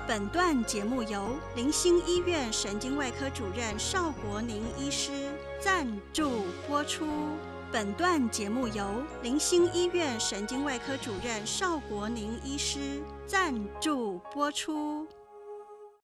本段节目由林新医院神经外科主任邵国宁医师赞助播出。本段节目由林新医院神经外科主任邵国宁医师赞助播出。